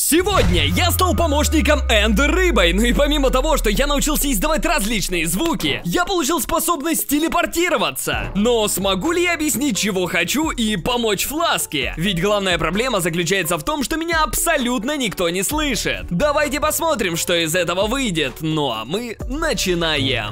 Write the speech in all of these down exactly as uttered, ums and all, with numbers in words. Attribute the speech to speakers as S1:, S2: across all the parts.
S1: Сегодня я стал помощником Эндер Рыбой. Ну и помимо того, что я научился издавать различные звуки, я получил способность телепортироваться. Но смогу ли я объяснить, чего хочу, и помочь Фласке? Ведь главная проблема заключается в том, что меня абсолютно никто не слышит. Давайте посмотрим, что из этого выйдет. Ну а мы начинаем.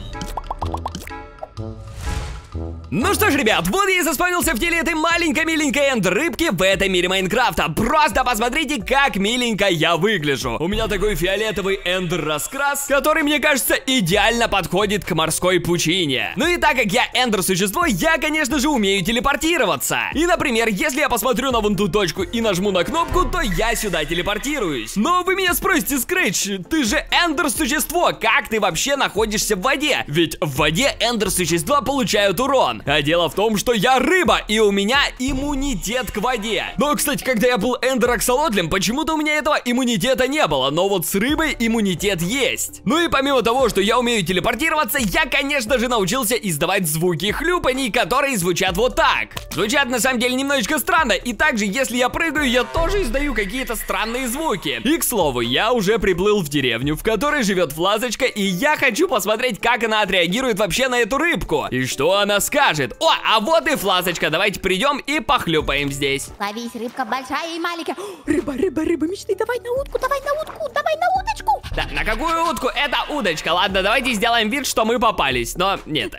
S1: Ну что ж, ребят, вот я и заспавнился в теле этой маленькой-миленькой энд-рыбки в этом мире Майнкрафта. Просто посмотрите, как миленько я выгляжу. У меня такой фиолетовый эндер-раскрас, который, мне кажется, идеально подходит к морской пучине. Ну и так как я эндер-существо, я, конечно же, умею телепортироваться. И, например, если я посмотрю на вон ту точку и нажму на кнопку, то я сюда телепортируюсь. Но вы меня спросите, Scratch, ты же эндер-существо, как ты вообще находишься в воде? Ведь в воде эндер-существа получают урон. А дело в том, что я рыба, и у меня иммунитет к воде. Но, кстати, когда я был эндер-аксолотлем, почему-то у меня этого иммунитета не было. Но вот с рыбой иммунитет есть. Ну и помимо того, что я умею телепортироваться, я, конечно же, научился издавать звуки хлюпаний, которые звучат вот так. Звучат, на самом деле, немножечко странно. И также, если я прыгаю, я тоже издаю какие-то странные звуки. И, к слову, я уже приплыл в деревню, в которой живет Фласочка, и я хочу посмотреть, как она отреагирует вообще на эту рыбку. И что она скажет. О, а вот и Фласочка, давайте придем и похлюпаем здесь.
S2: Ловись, рыбка большая и маленькая. Рыба, рыба, рыба мечты, давай на утку, давай на утку, давай на удочку.
S1: Да, на какую утку? Это удочка. Ладно, давайте сделаем вид, что мы попались. Но нет.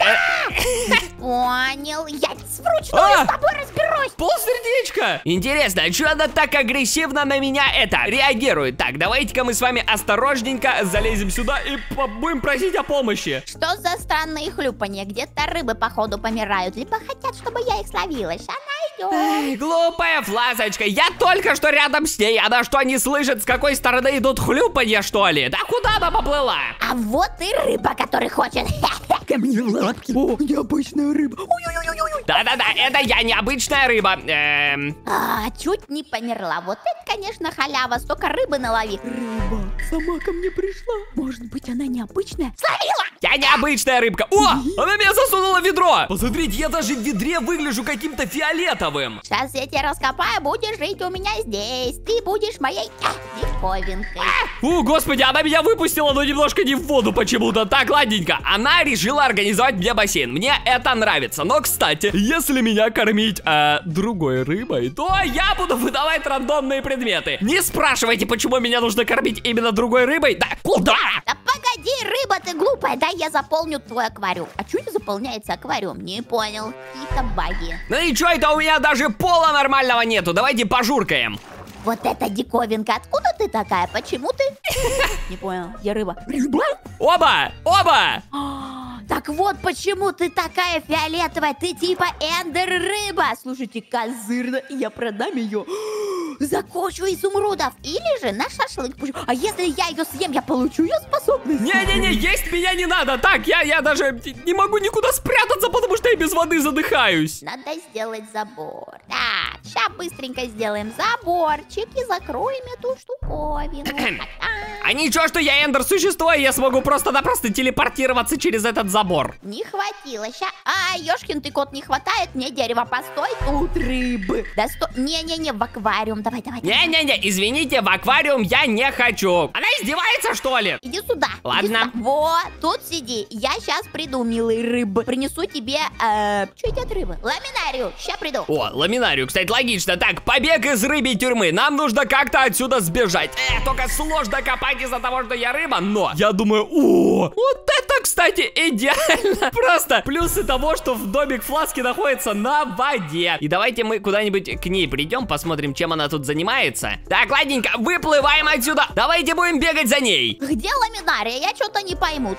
S2: Понял, я вручную с тобой разберусь.
S1: Полсердечка. Интересно, а что она так агрессивно на меня это реагирует? Так, давайте-ка мы с вами осторожненько залезем сюда и будем просить о помощи.
S2: Что за странные хлюпанья? Где-то рыбы, походу, помирают. Либо хотят, чтобы я их словила. Она идет.
S1: Эй, глупая Фласочка, я только что рядом с ней. Она что, не слышит, с какой стороны идут хлюпанья, что ли? Да куда она поплыла?
S2: А вот и рыба, который хочет.
S3: Ко мне в лапки. О, необычная рыба. Ой-ой-ой-ой.
S1: Да-да-да, это я, необычная рыба. Эм...
S2: А, чуть не померла. Вот это, конечно, халява. Столько рыбы налови.
S3: Рыба сама ко мне пришла. Может быть, она необычная?
S2: Словила!
S1: Я необычная рыбка. О, она меня засунула в ведро. Посмотрите, я даже в ведре выгляжу каким-то фиолетовым.
S2: Сейчас я тебя раскопаю, будешь жить у меня здесь. Ты будешь моей а, диковинкой.
S1: О, господи, она меня выпустила, но немножко не в воду почему-то. Так, ладненько. Она решила организовать мне бассейн. Мне это нравится. Но, кстати, если меня кормить э, другой рыбой, то я буду выдавать рандомные предметы. Не спрашивайте, почему меня нужно кормить именно другой рыбой. Да куда?
S2: Да погоди, рыба ты глупая. Дай я заполню твой аквариум. А что не заполняется аквариум? Не понял. Какие-то баги.
S1: Ну и что это у меня даже пола нормального нету? Давайте пожуркаем.
S2: Вот это диковинка. Откуда ты такая? Почему ты? Не понял. Я рыба. Рыба?
S1: Оба! Оба!
S2: Так вот, почему ты такая фиолетовая? Ты типа эндер-рыба. Слушайте, козырно. Я продам ее за кучу изумрудов. Или же на шашлык. А если я ее съем, я получу ее способность?
S1: Не-не-не, есть меня не надо. Так, я, я даже не могу никуда спрятаться, потому что я без воды задыхаюсь.
S2: Надо сделать забор. Так, сейчас быстренько сделаем заборчик и закроем эту штуковину.
S1: А ничего, что я эндер-существо, и я смогу просто-напросто телепортироваться через этот забор.
S2: Не хватило. Ща... А, ёшкин ты кот, не хватает мне дерева. Постой, тут рыбы. Да сто... Не-не-не, в аквариум. Давай, давай.
S1: Не-не-не, извините, в аквариум я не хочу. Она издевается, что ли?
S2: Иди сюда.
S1: Ладно.
S2: Иди сюда. Вот, тут сиди. Я сейчас приду, милый рыб. Принесу тебе... Э, что едят рыбы? Ламинарию. Сейчас приду.
S1: О, ламинарию, кстати, логично. Так, побег из рыбьей тюрьмы. Нам нужно как-то отсюда сбежать. Э, только сложно копать из-за того, что я рыба, но я думаю, о, вот это, кстати, идеально. Просто плюсы того, что в домик Фласки находится на воде. И давайте мы куда-нибудь к ней придем, посмотрим, чем она тут занимается. Так, ладненько, выплываем отсюда. Давайте будем бегать за ней.
S2: Где ламинария? Я что-то не пойму.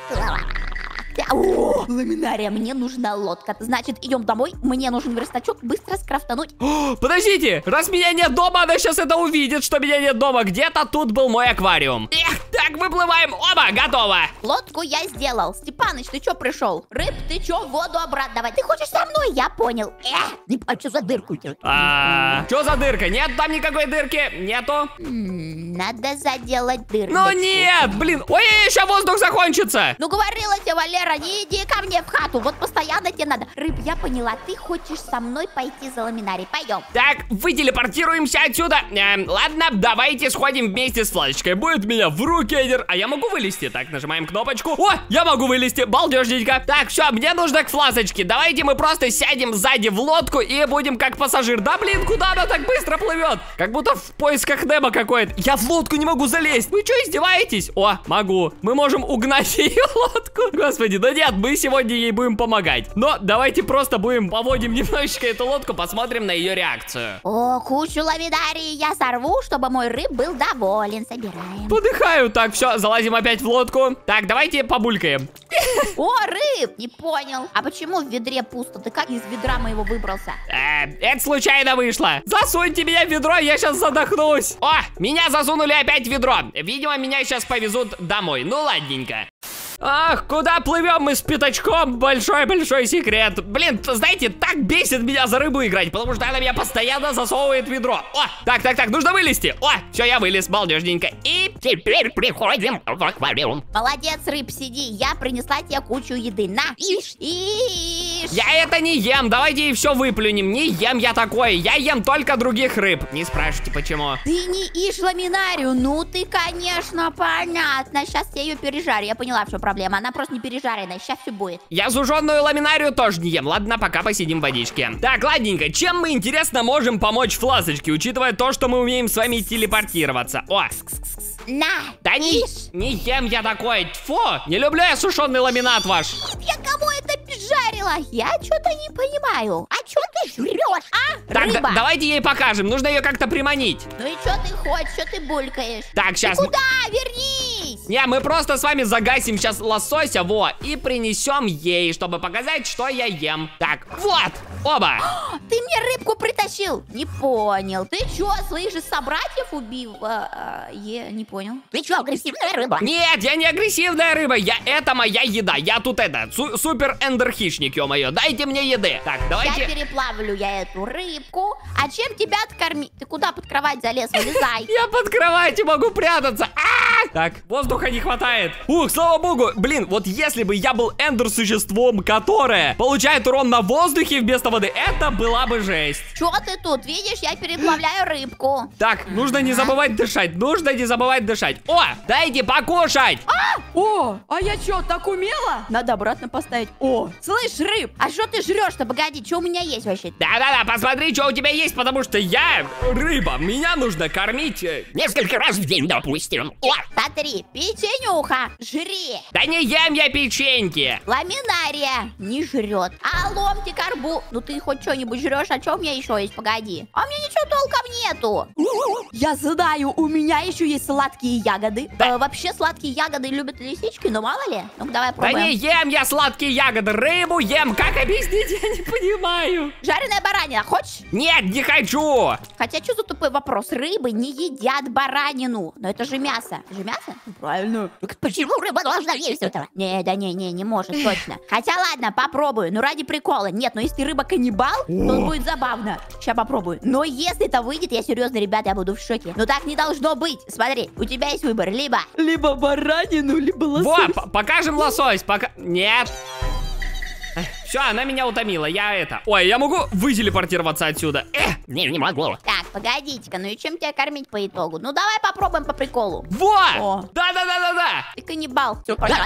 S2: О, ламинария, мне нужна лодка. Значит, идем домой. Мне нужен верстачок, быстро скрафтануть.
S1: О, подождите, раз меня нет дома, она сейчас это увидит, что меня нет дома. Где-то тут был мой аквариум. Эх, так, выплываем. Оба, готово.
S2: Лодку я сделал. Степаныч, ты что пришел? Рыб, ты что, в воду обратно давай? Ты хочешь со мной? Я понял. Эх, а что за дырку?
S1: А, что за дырка? Нет там никакой дырки. Нету.
S2: Надо заделать дырку.
S1: Ну нет, блин. Ой, сейчас воздух закончится.
S2: Ну говорила тебе, Валера, Вера, не иди ко мне в хату, вот постоянно тебе надо. Рыб, я поняла, ты хочешь со мной пойти за ламинарий, пойдем.
S1: Так, вы телепортируемся отсюда. Эм, ладно, давайте сходим вместе с фласочкой. Будет у меня в руке, Эдер. А я могу вылезти? Так, нажимаем кнопочку. О, я могу вылезти, балдежненько. Так, все, мне нужно к фласочке. Давайте мы просто сядем сзади в лодку и будем как пассажир. Да блин, куда она так быстро плывет? Как будто в поисках Немо какой-то. Я в лодку не могу залезть. Вы что, издеваетесь? О, могу. Мы можем угнать ее лодку. Господи, да нет, мы сегодня ей будем помогать. Но давайте просто будем поводим немножечко эту лодку, посмотрим на ее реакцию.
S2: О, кучу ламинарии я сорву, чтобы мой рыб был доволен. Собираем.
S1: Подыхаю. Так, все, залазим опять в лодку. Так, давайте побулькаем.
S2: О, рыб, не понял. А почему в ведре пусто? Ты как из ведра моего выбрался?
S1: Э, это случайно вышло. Засуньте меня в ведро, я сейчас задохнусь. О, меня засунули опять в ведро. Видимо, меня сейчас повезут домой. Ну, ладненько. Ах, куда плывем мы с пятачком? Большой-большой секрет. Блин, знаете, так бесит меня за рыбу играть, потому что она меня постоянно засовывает в ведро. О, так, так, так, нужно вылезти. О, все, я вылез, балдежненько. И теперь приходим в аквариум.
S2: Молодец, рыб, сиди. Я принесла тебе кучу еды. На, ишь, ишь.
S1: Я это не ем, давайте и все выплюнем. Не ем я такое, я ем только других рыб. Не спрашивайте, почему.
S2: Ты не ишь ламинарию. Ну ты, конечно, понятно. Сейчас я ее пережарю. Я поняла, в чем проблема. Она просто не пережаренная. Сейчас все будет.
S1: Я суженую ламинарию тоже не ем. Ладно, пока посидим в водичке. Так, ладненько. Чем мы, интересно, можем помочь фласочке, учитывая то, что мы умеем с вами телепортироваться? О!
S2: На!
S1: Да не, не ем я такое. Тьфу! Не люблю я сушеный ламинат ваш.
S2: Я кому это жарила? Я что-то не понимаю. А что ты жрешь, а?
S1: Так,
S2: рыба?
S1: давайте ей покажем. Нужно ее как-то приманить.
S2: Ну и что ты хочешь? Что ты булькаешь?
S1: Так, сейчас.
S2: Ты куда? Вернись!
S1: Не, мы просто с вами загасим сейчас лосося, во, и принесем ей, чтобы показать, что я ем. Так, вот, оба.
S2: Ты мне рыбку притащил? Не понял. Ты что, своих же собратьев убил? А, а, я не понял. Ты что, агрессивная рыба?
S1: Нет, я не агрессивная рыба. Я, это моя еда. Я тут это, су супер эндер-хищник, ё-моё. Дайте мне еды. Так, давайте.
S2: Я переплавлю я эту рыбку. А чем тебя откормить? Ты куда под кровать залез? Вылезай.
S1: Я под кроватью могу прятаться. А-а-а! Так, воздуха не хватает. Ух, слава богу. Блин, вот если бы я был эндер-существом, которое получает урон на воздухе вместо воды, это была бы жесть.
S2: Чё ты тут? Видишь, я переплавляю рыбку.
S1: Так, нужно не забывать дышать. Нужно не забывать дышать. О, дайте покушать.
S2: А!
S3: О, а я что, так умела? Надо обратно поставить. О, слышь, рыб.
S2: А что ты жрешь-то? Погоди, что у меня есть вообще?
S1: Да-да-да, посмотри, что у тебя есть, потому что я рыба. Меня нужно кормить э, несколько раз в день, допустим. О!
S2: Смотри, печенюха, жри.
S1: Да не ем я печеньки.
S2: Ламинария не жрет. А ломтик арбуз. Ну ты хоть что-нибудь жрешь, а что у меня еще есть? Погоди. А у меня ничего толком нету.
S3: Я знаю, у меня еще есть сладкие ягоды.
S1: Да.
S2: Э, вообще сладкие ягоды любят лисички, но мало ли. Ну-ка давай
S1: Да
S2: пробуем.
S1: не ем я сладкие ягоды, рыбу ем. Как объяснить, я не понимаю.
S2: Жареная баранина, хочешь?
S1: Нет, не хочу.
S2: Хотя что за тупой вопрос? Рыбы не едят баранину. Но это же мясо. Это же мясо?
S3: Ну, правильно.
S2: Почему рыба должна есть этого? Не, да не, не, не может, точно. Хотя ладно, попробую. Ну ради прикола. Нет, но если рыба каннибал, то будет забавно. Сейчас попробую. Но если это выйдет, я серьезно, ребята, я буду в шоке. Но так не должно быть. Смотри, у тебя есть выбор. Либо...
S3: Либо баранину, либо лосось.
S1: Во, покажем лосось. Пока... Нет. Все, она меня утомила, я это... Ой, я могу вытелепортироваться отсюда? Эх, не, не могу.
S2: Так, погодите-ка, ну и чем тебя кормить по итогу? Ну давай попробуем по приколу.
S1: Во!
S3: О.
S1: Да-да-да-да-да!
S2: Ты каннибал.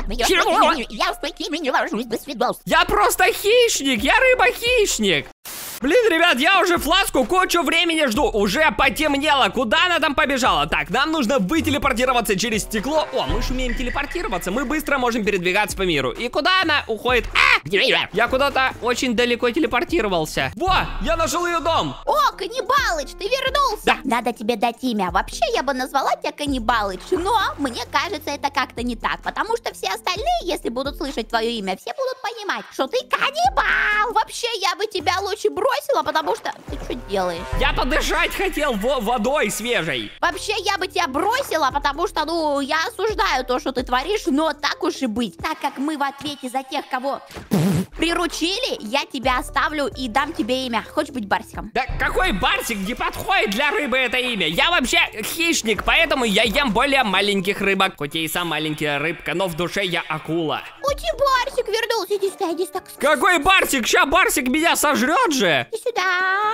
S1: Я с такими не вожусь без свидос. Я просто хищник, я рыба-хищник. Блин, ребят, я уже фласку кучу времени жду. Уже потемнело. Куда она там побежала? Так, нам нужно вытелепортироваться через стекло. О, мы же умеем телепортироваться. Мы быстро можем передвигаться по миру. И куда она уходит? А! Я куда-то очень далеко телепортировался. Во, я нашел ее дом.
S2: О, Каннибалыч, ты вернулся.
S1: Да.
S2: Надо тебе дать имя. Вообще, я бы назвала тебя Каннибалыч. Но мне кажется, это как-то не так. Потому что все остальные, если будут слышать твое имя, все будут понимать, что ты каннибал. Вообще, я бы тебя лучше бросила, потому что... Ты что делаешь?
S1: Я подышать хотел во- водой свежей.
S2: Вообще, я бы тебя бросила, потому что, ну, я осуждаю то, что ты творишь, но так уж и быть. Так как мы в ответе за тех, кого приручили, я тебя оставлю и дам тебе имя. Хочешь быть Барсиком?
S1: Да какой Барсик? Не подходит для рыбы это имя. Я вообще хищник, поэтому я ем более маленьких рыбок. Хоть я и сам маленькая рыбка, но в душе я акула.
S2: У тебя Барсик вернулся. Иди сюда, иди сюда.
S1: Какой Барсик? Ща Барсик меня сожрет же.
S2: Иди сюда.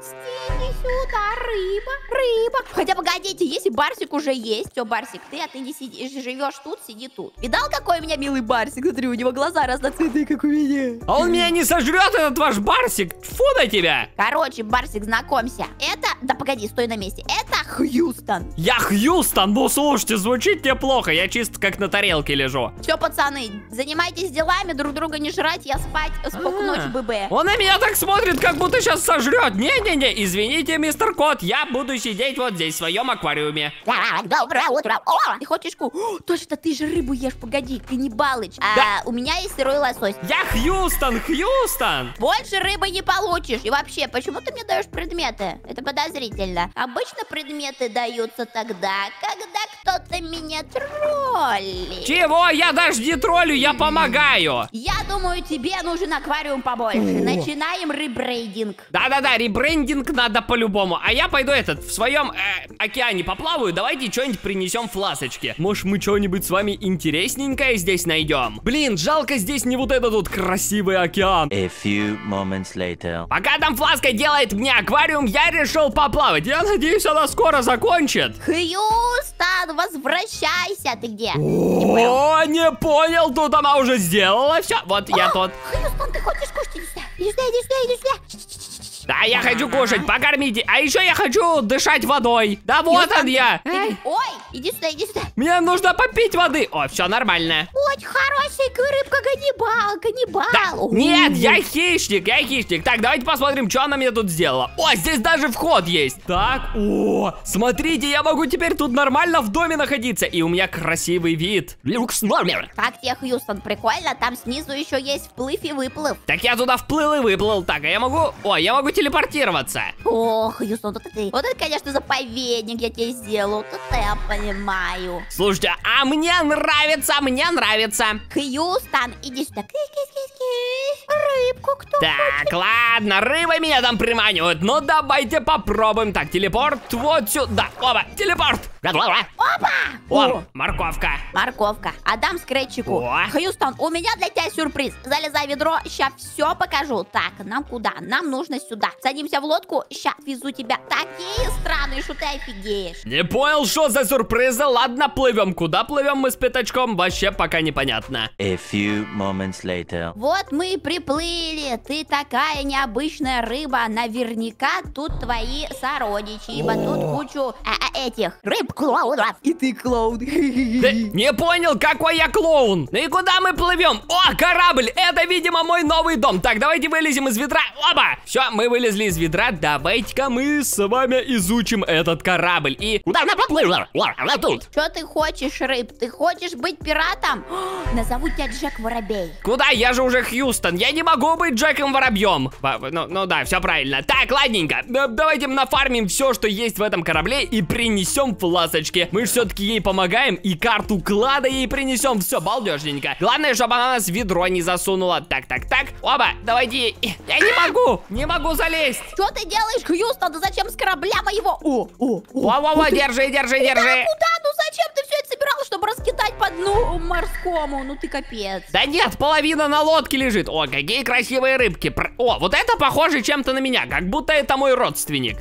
S2: Иди сюда, рыба, рыба. Хотя погодите, если Барсик уже есть, все, Барсик, ты, а ты не сидишь, живешь тут, сиди тут. Видал, какой у меня милый Барсик? Смотри, у него глаза разноцветные, как у меня.
S1: А он меня не сожрет, этот ваш Барсик. Фу на тебя.
S2: Короче, Барсик, знакомься. Это, да погоди, стой на месте. Это Хьюстон.
S1: Я Хьюстон? Ну слушайте, звучит неплохо. Я чисто как на тарелке лежу.
S2: Все, пацаны, занимайтесь делами, друг друга не жрать, я спать, спокойной ночи, ББ.
S1: Он на меня так смотрит, как будто сейчас сожрет. Не-не-не, извините, мистер Кот, я буду сидеть вот здесь, в своем аквариуме.
S2: Доброе утро. О, ты хочешь ку? О, точно, ты же рыбу ешь, погоди, ты не балыч. А,
S1: Да.
S2: у меня есть сырой лосось.
S1: Я Хьюстон, Хьюстон.
S2: Больше рыбы не получишь. И вообще, почему ты мне даешь предметы? Это подозрительно. Обычно предметы даются тогда, когда кто-то меня троллит.
S1: Чего? Я даже не троллю, я помогаю.
S2: Я думаю, тебе нужен аквариум побольше. Начинаем ребрейдинг.
S1: Да-да-да, ребрендинг надо по-любому. А я пойду этот, в своем э, океане поплаваю. Давайте что-нибудь принесем в фласочке. Может, мы что-нибудь с вами интересненькое здесь найдем? Блин, жалко, здесь не вот этот вот красивый океан.
S4: A few moments later.
S1: Пока там Фласка делает мне аквариум, я решил поплавать. Я надеюсь, она скоро закончит.
S2: Хьюстон, возвращайся. Ты где? Не понял.
S1: О, не понял, тут она уже сделала все. Вот я тут.
S2: Хьюстон, ты хочешь кушать? Иди сюда, иди сюда, иди сюда, иди сюда.
S1: Да, я хочу кушать, покормите. А еще я хочу дышать водой. Да вот он я.
S2: Эй, ой, иди сюда, иди сюда.
S1: Мне нужно попить воды. О, все нормально.
S2: Очень хорошенькая рыбка, каннибал, каннибал.
S1: Да,
S2: О,
S1: нет, я хищник, я хищник. Так, давайте посмотрим, что она мне тут сделала. О, здесь даже вход есть. Так, о, смотрите, я могу теперь тут нормально в доме находиться. И у меня красивый вид. Люкс номер.
S2: Как тебе, Хьюстон, прикольно? Там снизу еще есть вплыв и выплыв.
S1: Так я туда вплыл и выплыл. Так, а я могу... О, я могу телепортироваться.
S2: О, Хьюстон, вот это ты. Вот это, конечно, заповедник я тебе сделал. Вот это я понимаю.
S1: Слушайте, а мне нравится, мне нравится.
S2: Хьюстон, иди сюда. Кис-кис-кис-кис. Рыбку кто
S1: Так, ладно, рыба меня там приманивает. Ну, давайте попробуем. Так, телепорт вот сюда. Оба, телепорт.
S2: Опа!
S1: О, морковка.
S2: Морковка. Отдам скретчику.
S1: О.
S2: Хьюстон, у меня для тебя сюрприз. Залезай в ведро, сейчас все покажу. Так, нам куда? Нам нужно сюда. Садимся в лодку, сейчас везу тебя. Такие странные, что ты офигеешь.
S1: Не понял, что за сюрпризы. Ладно, плывем. Куда плывем мы с пятачком, вообще пока непонятно.
S4: A few moments later.
S2: Вот мы и приплыли. Ты такая необычная рыба. Наверняка тут твои сородичи. Ибо тут кучу а, а, этих рыб-клоунов. И ты клоун.
S1: Да, не понял, какой я клоун. Ну и куда мы плывем? О, корабль. Это, видимо, мой новый дом. Так, давайте вылезем из ведра. Оба. Все, мы вылезли из ведра. Давайте-ка мы с вами изучим этот корабль. И куда она поплыла? О, она тут.
S2: Что ты хочешь, рыб? Ты хочешь быть пиратом? О, назову тебя Джек Воробей.
S1: Куда? Я же уже Хьюстон. Я не могу быть Джеком Воробьем. Ну, ну да, все правильно. Так, ладненько. Давайте нафармим все, что есть в этом корабле, и принесем фласочки. Мы же все-таки ей помогаем, и карту клада ей принесем. Все, балдежненько. Главное, чтобы она нас в ведро не засунула. Так, так, так. Оба, давайте. Я не могу. Не могу залезть.
S2: Что ты делаешь, Хьюстон? Да зачем с корабля моего? О, о, о.
S1: Во-во-во, держи, держи, держи.
S2: Куда? Ну зачем ты все это собирал, чтобы раскидать по дну морскому? Ну ты капец.
S1: Да нет, половина на лодке лежит. О, какие красивые рыбки. О, вот это похоже чем-то на меня, как будто это мой родственник.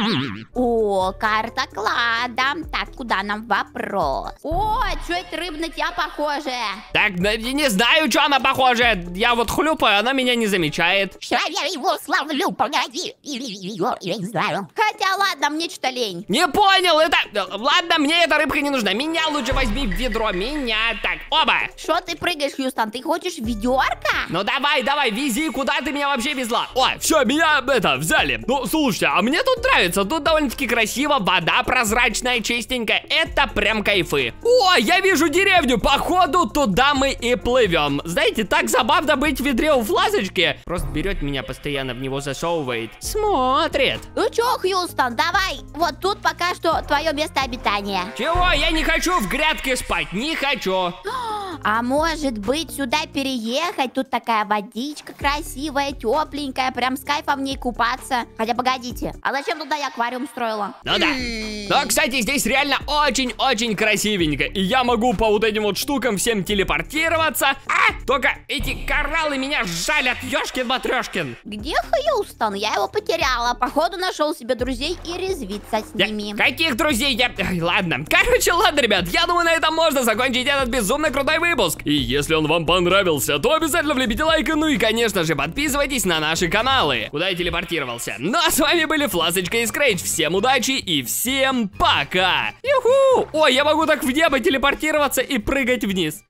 S2: О, карта клада. Так, куда нам вопрос? О, что это рыба на тебя похожая?
S1: Так, не знаю, что она похожа. Я вот хлюпаю, она меня не замечает.
S2: Хотя ладно, мне что-то лень.
S1: Не понял, это... Ладно, мне эта рыбка не нужна. Меня лучше возьми в ведро, меня. Так, оба.
S2: Что ты прыгаешь, Хьюстон? Ты хочешь ведерко?
S1: Ну давай, давай, вези, куда ты меня вообще везла? О, все, меня это взяли. Ну, слушайте, а мне тут нравится. Тут довольно-таки красиво, вода прозрачная, чистенькая. Это прям кайфы. О, я вижу деревню. Походу, туда мы и плывем. Знаете, так забавно быть в ведре у фласочки. Просто берет меня постоянно, в него засовывает. Смотрит.
S2: Ну чё, Хьюстон, давай. Вот тут пока что твое место обитания.
S1: Чего? Я не хочу в грядке спать, не хочу.
S2: А может быть сюда переехать? Тут такая водичка красивая, тепленькая, прям с кайфом в ней купаться. Хотя погодите, а зачем туда я аквариум строила?
S1: Ну да. Но, кстати, здесь реально очень-очень красивенько. И я могу по вот этим вот штукам всем телепортироваться. А, только эти кораллы меня жалят, ёшкин-матрешкин.
S2: Где Хьюстон? Я его потеряла. Походу нашел себе друзей и резвиться с
S1: Я-
S2: ними.
S1: Каких друзей я... Ай, ладно. Короче, ладно, ребят, я думаю, на этом можно закончить этот безумно крутой выпуск. И если он вам понравился, то обязательно влепите лайк. Ну и, конечно же, подписывайтесь на наши каналы. Куда я телепортировался? Ну а с вами были Фласочка и Скрэч. Всем удачи и всем пока. Юху! Ой, я могу так в небо телепортироваться и прыгать вниз.